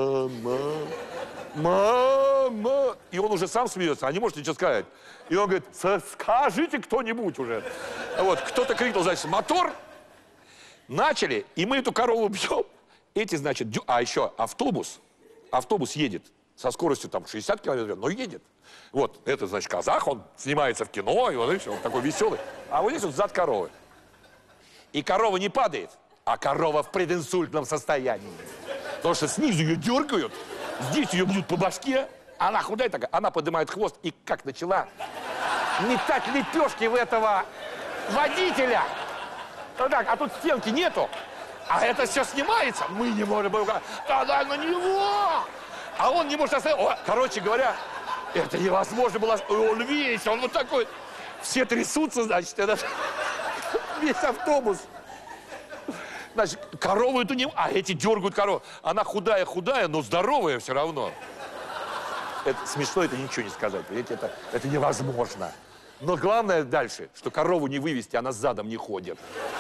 мама. И он уже сам смеется, а не может ничего сказать. И он говорит, скажите кто-нибудь уже. Вот, кто-то крикнул, значит, мотор. Начали, и мы эту корову бьем. Эти, значит, а еще автобус едет со скоростью там 60 километров, но едет. Вот, это, значит, казах, он снимается в кино, и он такой веселый. А вот здесь вот зад коровы. И корова не падает, а корова в прединсультном состоянии. Потому что снизу ее дергают, здесь ее бьют по башке, она худая такая, она поднимает хвост и как начала метать лепешки в этого водителя. Вот так, а тут стенки нету, а это все снимается, мы не можем, тогда на него, а он не может остановиться. Короче говоря, это невозможно было, он весь, он вот такой, все трясутся, значит, этот... Весь автобус. Значит, корову эту не... А эти дергают корову. Она худая, но здоровая все равно. Это смешно, это ничего не сказать. Понимаете, это невозможно. Но главное дальше, что корову не вывести, она задом не ходит.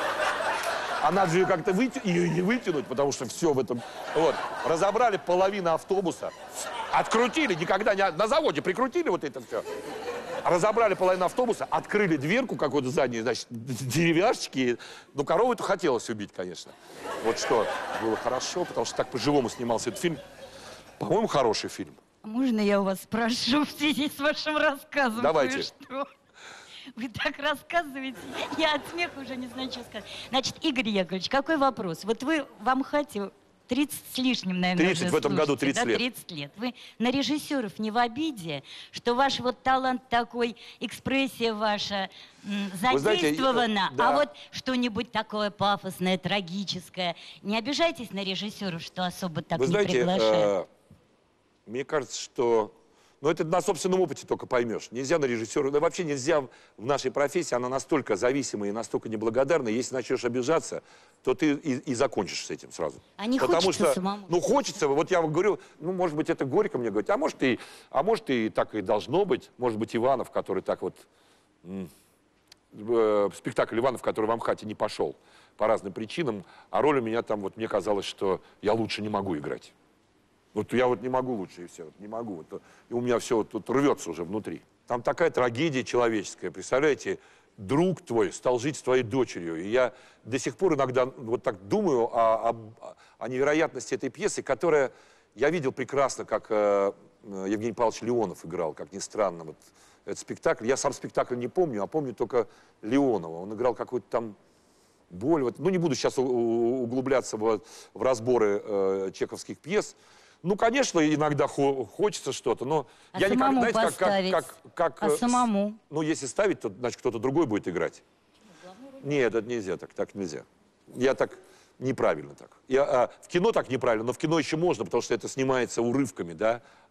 А надо же ее как-то ее не вытянуть, потому что все в этом... Вот. Разобрали половину автобуса, открутили, никогда не... На заводе прикрутили вот это все. Разобрали половину автобуса, открыли дверку какую-то заднюю, значит, деревяшечки. Ну, корову-то хотелось убить, конечно. Вот что было хорошо, потому что так по-живому снимался этот фильм. По-моему, хороший фильм. Можно я у вас спрошу в связи с вашим рассказом? Давайте. Кое-что? Вы так рассказываете, я от смеха уже не знаю, что сказать. Значит, Игорь Яковлевич, какой вопрос? Вот вы в Амхате 30 с лишним, наверное, 30 в этом году, 30 лет. 30 лет. Вы на режиссеров не в обиде, что ваш вот талант такой, экспрессия ваша задействована, знаете, да. а вот что-нибудь такое пафосное, трагическое. Не обижайтесь на режиссеров, что особо так Вы не знаете, приглашают. мне кажется, что... Ну, это на собственном опыте только поймешь. Нельзя на режиссера, да вообще нельзя в нашей профессии, она настолько зависимая и настолько неблагодарная. Если начнешь обижаться, то ты и закончишь с этим сразу. А не Потому хочется что, самому? Ну, хочется. Вот я говорю, ну, может быть, это горько мне говорить, а может, и так и должно быть. Может быть, Иванов, который так вот... спектакль Иванов, который в Амхате не пошел по разным причинам, а роль у меня там, вот мне казалось, что я лучше не могу играть. Вот я вот не могу лучше, и все, вот не могу. Вот, и у меня все вот тут рвется уже внутри. Там такая трагедия человеческая. Представляете, друг твой стал жить с твоей дочерью. И я до сих пор иногда вот так думаю о невероятности этой пьесы, которая... Я видел прекрасно, как Евгений Павлович Леонов играл, как ни странно. Вот этот спектакль. Я сам спектакль не помню, а помню только Леонова. Он играл какую-то там... боль. Вот. Ну, не буду сейчас углубляться в разборы чеховских пьес. Ну, конечно, иногда хочется что-то, но а я самому никогда, знаете, а самому? Ну, если ставить, то, значит, кто-то другой будет играть. Нет, это нельзя, так нельзя. Я так неправильно так. В кино так неправильно, но в кино еще можно, потому что это снимается урывками, да.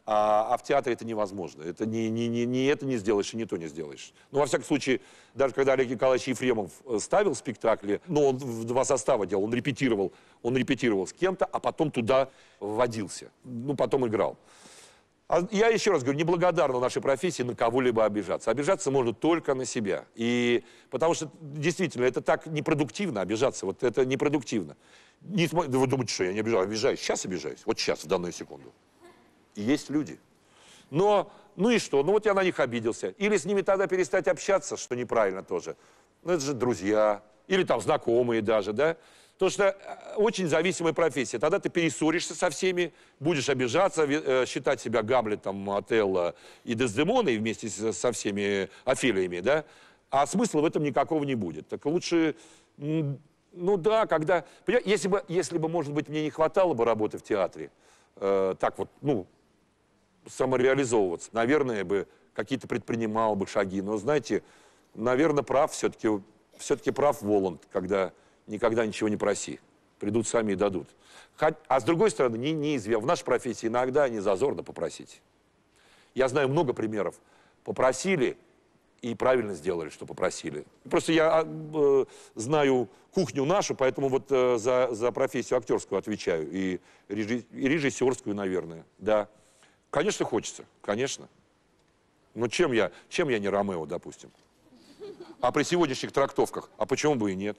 А в театре это невозможно. Это не это не сделаешь, и не то не сделаешь. Ну, во всяком случае, даже когда Олег Николаевич Ефремов ставил спектакли, ну, он в два состава делал, он репетировал с кем-то, а потом туда вводился. Ну, потом играл. Я еще раз говорю, неблагодарно в нашей профессии на кого-либо обижаться. Обижаться можно только на себя. И потому что, действительно, это так непродуктивно обижаться. Вот это непродуктивно. Вы думаете, что я не обижаюсь? Обижаюсь. Сейчас обижаюсь. Вот сейчас, в данную секунду. И есть люди. Но, ну и что? Ну вот я на них обиделся. Или с ними тогда перестать общаться, что неправильно тоже. Ну это же друзья. Или там знакомые даже, да? Потому что очень зависимая профессия. Тогда ты перессоришься со всеми, будешь обижаться, считать себя Гамлетом, Отелло и Дездемоной вместе со всеми Офелиями, да? А смысла в этом никакого не будет. Так лучше, ну да, когда... Если бы, может быть, мне не хватало бы работы в театре, так вот, ну, самореализовываться, наверное, бы какие-то предпринимал бы шаги. Но, знаете, наверное, прав все-таки прав Воланд, когда никогда ничего не проси. Придут сами и дадут. А с другой стороны, в нашей профессии иногда не зазорно попросить. Я знаю много примеров. Попросили и правильно сделали, что попросили. Просто я знаю кухню нашу, поэтому вот за профессию актерскую отвечаю. И режиссерскую, наверное, да. Конечно, хочется, конечно. Но чем я не Ромео, допустим? А при сегодняшних трактовках, а почему бы и нет?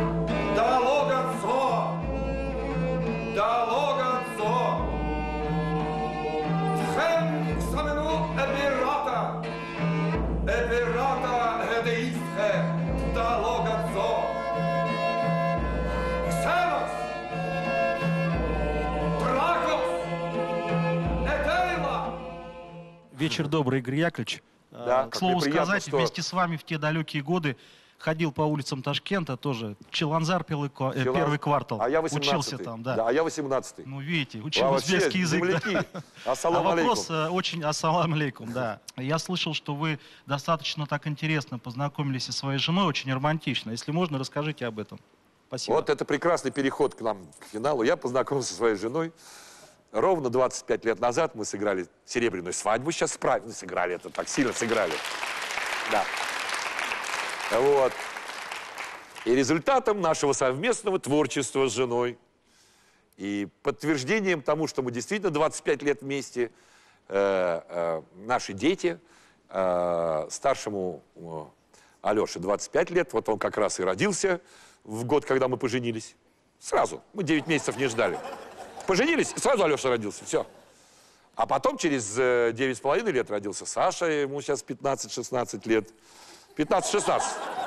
Вечер добрый, Игорь Яковлевич. Да, к слову сказать, что... вместе с вами в те далекие годы ходил по улицам Ташкента тоже. Челанзар, первый квартал. А я 18-й. Учился там, да. Да, а я 18-й. Ну, видите, учил узбекский язык. Земляки. Да. Ассалам алейкум. Вопрос очень ассалам алейкум, да. Я слышал, что вы достаточно так интересно познакомились со своей женой, очень романтично. Если можно, расскажите об этом. Спасибо. Вот это прекрасный переход к нам, к финалу. Я познакомился со своей женой. Ровно 25 лет назад мы сыграли серебряную свадьбу. Сейчас правильно сыграли, это так сильно сыграли. Да. Вот. И результатом нашего совместного творчества с женой и подтверждением тому, что мы действительно 25 лет вместе, наши дети, старшему Алёше 25 лет, вот он как раз и родился в год, когда мы поженились. Сразу, мы 9 месяцев не ждали. Поженились, и сразу Алёша родился, все. А потом через 9,5 лет родился Саша, ему сейчас 15-16 лет. 15-16.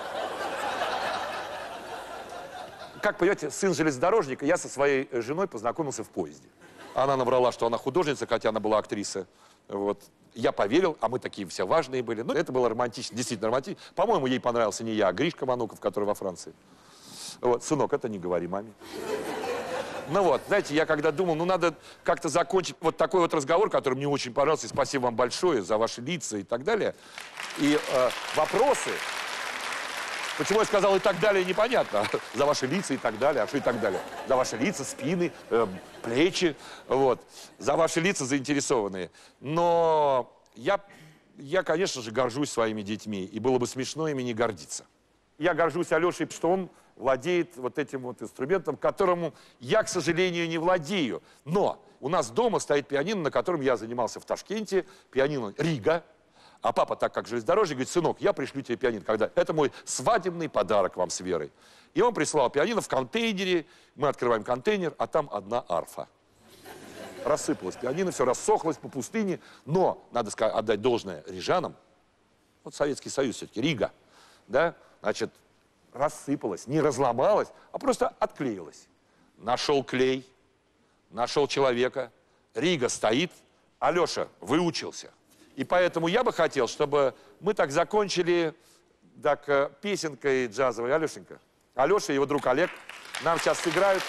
Как понимаете, сын железнодорожника, я со своей женой познакомился в поезде. Она наврала, что она художница, хотя она была актриса. Вот. Я поверил, а мы такие все важные были. Ну, это было романтично, действительно романтично. По-моему, ей понравился не я, а Гришка Мануков, который во Франции. Вот, сынок, это не говори маме. Ну вот, знаете, я когда думал, ну надо как-то закончить вот такой вот разговор, который мне очень понравился, и спасибо вам большое за ваши лица и так далее. И вопросы, почему я сказал и так далее, непонятно. За ваши лица и так далее, а что и так далее? За ваши лица, спины, плечи, вот. За ваши лица заинтересованные. Но я, конечно же, горжусь своими детьми, и было бы смешно ими не гордиться. Я горжусь Алешей, что он владеет вот этим вот инструментом, которому я, к сожалению, не владею. Но у нас дома стоит пианино, на котором я занимался в Ташкенте, пианино Рига. А папа, так как железнодорожник, говорит: сынок, я пришлю тебе пианино. Когда? Это мой свадебный подарок вам с Верой. И он прислал пианино в контейнере. Мы открываем контейнер, а там одна арфа. Рассыпалось пианино, все рассохлось по пустыне. Но, надо сказать, отдать должное рижанам. Вот Советский Союз все-таки, Рига. Да? Значит, рассыпалась, не разломалась, а просто отклеилась. Нашел клей, нашел человека. Рига стоит, Алеша выучился. И поэтому я бы хотел, чтобы мы так закончили так, песенкой джазовой. Алешенька. Алеша и его друг Олег нам сейчас сыграют.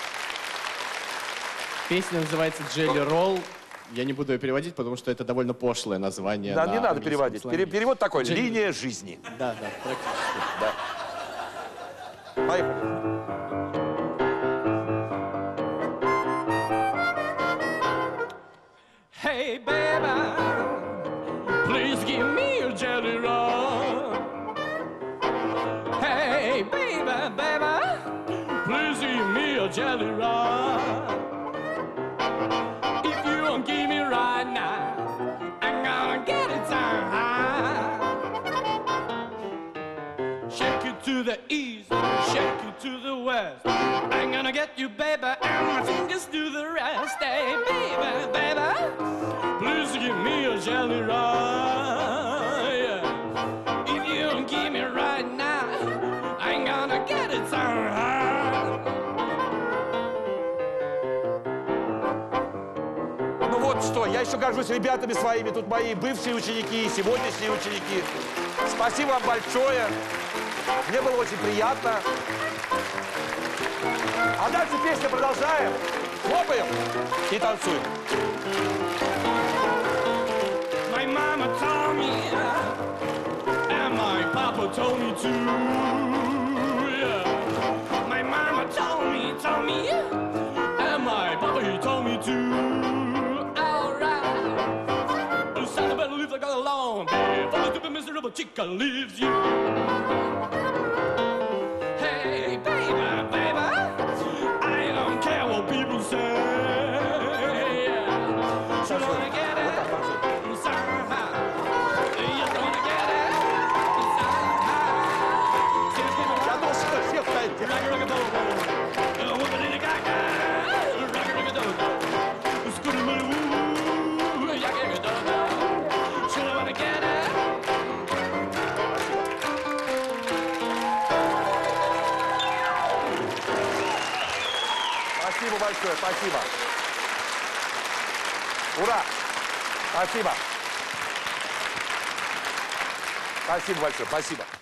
Песня называется «Джелли Ролл». Я не буду ее переводить, потому что это довольно пошлое название. Да, не надо переводить. Перевод такой: «Линия жизни». Да, да, практически. Да. Поехали. Hey, baby. give me right now, I'm gonna get it somehow. Shake it to the east, shake it to the west. I'm gonna get you, baby, and my fingers do the rest. Hey, baby, baby, please give me a jelly ride. If you don't give me right now, I'm gonna get it somehow. Ну вот что, я еще горжусь ребятами своими, тут мои бывшие ученики и сегодняшние ученики. Спасибо вам большое. Мне было очень приятно. А дальше песню продолжаем. Хлопаем и танцуем. My mama told me, and my papa told me too. Yeah. My mama told me, and my papa he told me too. Alright, son, I better leave the girl alone before the stupid miserable chica leaves you. Hey, baby, baby, I don't care what people say. You wanna get it? Спасибо большое, спасибо. Ура! Спасибо. Спасибо большое, спасибо.